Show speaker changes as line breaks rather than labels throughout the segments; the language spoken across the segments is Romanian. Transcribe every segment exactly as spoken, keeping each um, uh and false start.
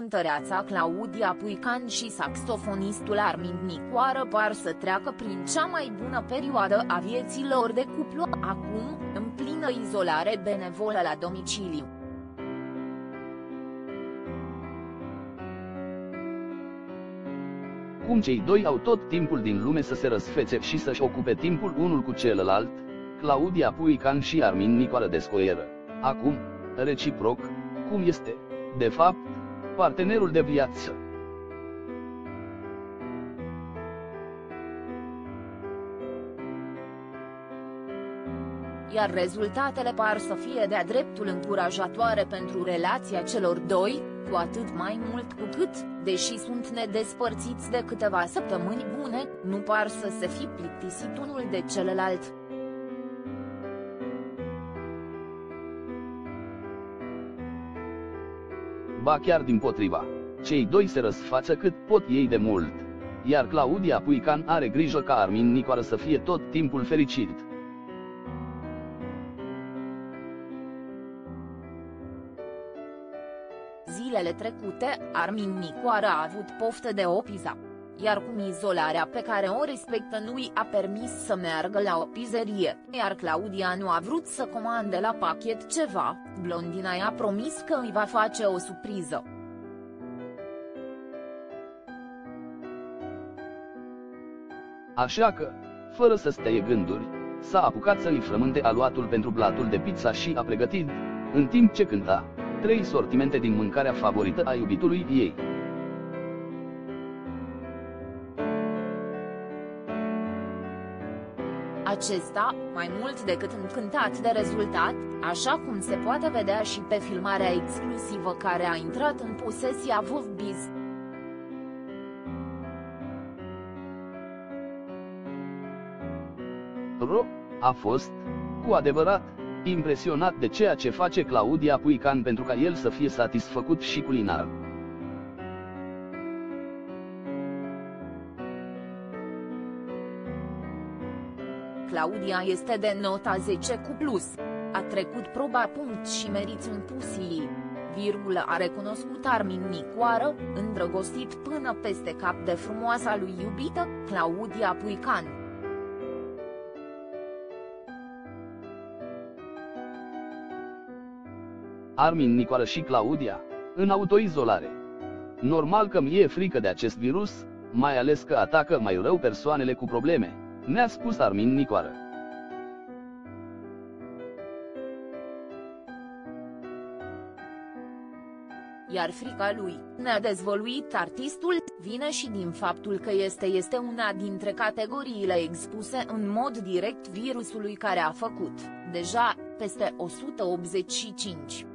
cântăreața Claudia Puican și saxofonistul Armin Nicoară par să treacă prin cea mai bună perioadă a vieții lor de cuplu, acum, în plină izolare benevolă la domiciliu.
Cum cei doi au tot timpul din lume să se răsfețe și să-și ocupe timpul unul cu celălalt, Claudia Puican și Armin Nicoară descoieră, acum, reciproc, cum este, de fapt, partenerul de viață.
Iar rezultatele par să fie de-a dreptul încurajatoare pentru relația celor doi, cu atât mai mult cu cât, deși sunt nedespărțiți de câteva săptămâni bune, nu par să se fi plictisit unul de celălalt.
Ba chiar dimpotriva, cei doi se răsfață cât pot ei de mult, iar Claudia Puican are grijă ca Armin Nicoară să fie tot timpul fericit.
Zilele trecute, Armin Nicoară a avut poftă de o pizza. Iar cum izolarea pe care o respectă nu i-a permis să meargă la o pizerie, iar Claudia nu a vrut să comande la pachet ceva, blondina i-a promis că îi va face o surpriză.
Așa că, fără să stea gânduri, s-a apucat să-i frământe aluatul pentru platul de pizza și a pregătit, în timp ce cânta, trei sortimente din mâncarea favorită a iubitului ei.
Acesta, mai mult decât încântat de rezultat, așa cum se poate vedea și pe filmarea exclusivă care a intrat în posesia Vovbiz.
Ro a fost, cu adevărat, impresionat de ceea ce face Claudia Puican pentru ca el să fie satisfăcut și culinar.
Claudia este de nota zece cu plus. A trecut proba punct și meriți un pusii. Virgulă a recunoscut Armin Nicoară, îndrăgostit până peste cap de frumoasa lui iubită, Claudia Puican.
Armin Nicoară și Claudia, în autoizolare. Normal că mi-e frică de acest virus, mai ales că atacă mai rău persoanele cu probleme, ne-a spus Armin Nicoară.
Iar frica lui, ne-a dezvăluit artistul, vine și din faptul că este este una dintre categoriile expuse în mod direct virusului care a făcut, deja, peste o sută optzeci și cinci.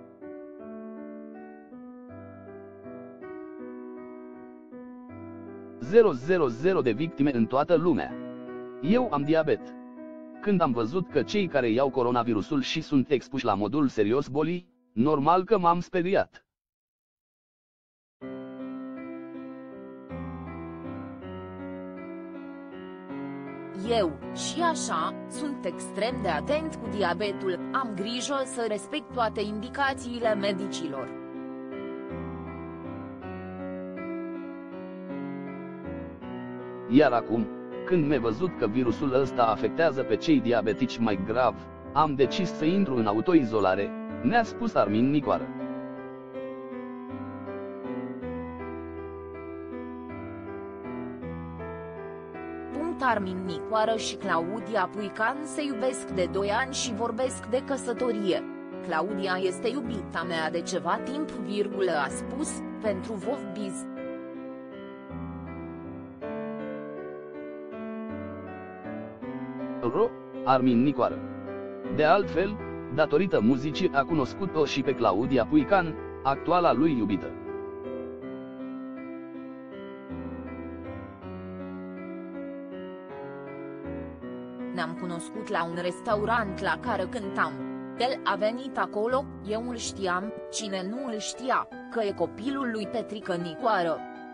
mii de victime în toată lumea. Eu am diabet. Când am văzut că cei care iau coronavirusul și sunt expuși la modul serios bolii, normal că m-am speriat.
Eu, și așa, sunt extrem de atent cu diabetul, am grijă să respect toate indicațiile medicilor.
Iar acum, când mi-a văzut că virusul ăsta afectează pe cei diabetici mai grav, am decis să intru în autoizolare, ne-a spus Armin Nicoară.
Armin Nicoară și Claudia Puican se iubesc de doi ani și vorbesc de căsătorie. Claudia este iubita mea de ceva timp, virgulă, a spus, pentru Vovbiz.
Ro, Armin Nicoară. De altfel, datorită muzicii a cunoscut-o și pe Claudia Puican, actuala lui iubită.
Ne-am cunoscut la un restaurant la care cântam. El a venit acolo, eu îl știam, cine nu îl știa, că e copilul lui Petrică Nicoară.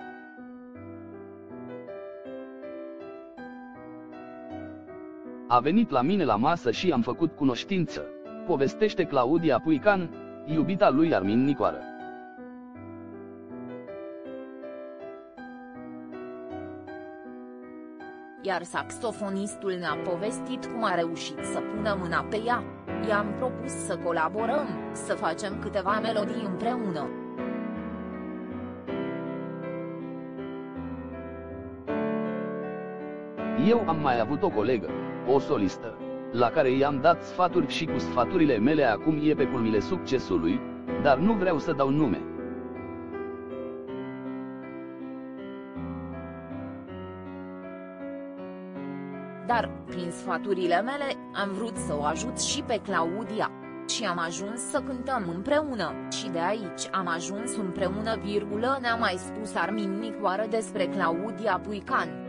A venit la mine la masă și am făcut cunoștință, povestește Claudia Puican, iubita lui Armin Nicoară.
iar saxofonistul ne-a povestit cum a reușit să pună mâna pe ea. I-am propus să colaborăm, să facem câteva melodii împreună.
Eu am mai avut o colegă, o solistă, la care i-am dat sfaturi și cu sfaturile mele acum e pe culmile succesului, dar nu vreau să dau nume.
Dar, prin sfaturile mele, am vrut să o ajut și pe Claudia. Și am ajuns să cântăm împreună, și de aici am ajuns împreună, virgulă, ne-a mai spus Armin Nicoară despre Claudia Puican.